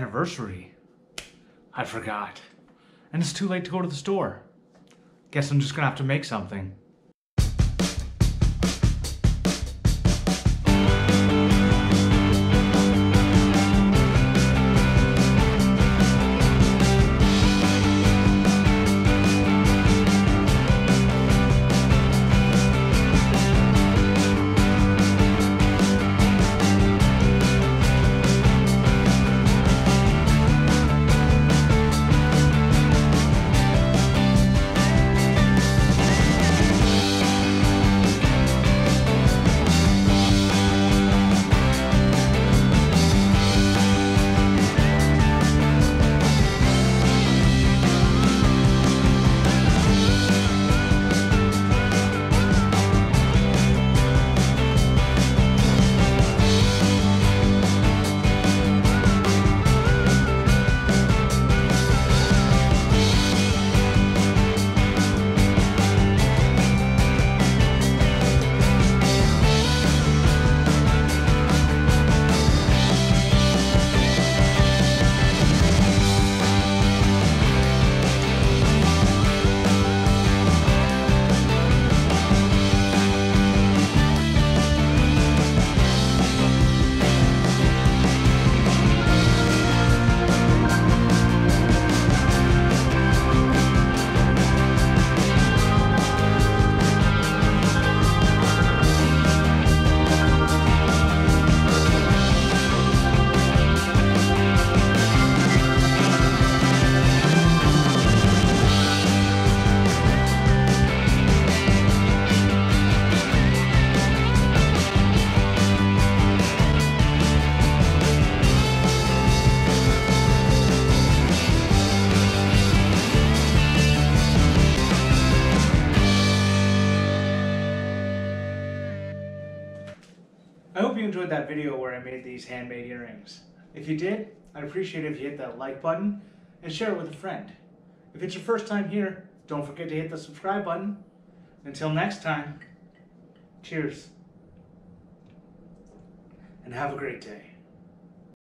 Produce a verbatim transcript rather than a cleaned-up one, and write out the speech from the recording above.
anniversary. I forgot. And it's too late to go to the store. Guess I'm just gonna have to make something. I hope you enjoyed that video where I made these handmade earrings. If you did, I'd appreciate it if you hit that like button and share it with a friend. If it's your first time here, don't forget to hit the subscribe button. Until next time, cheers and have a great day.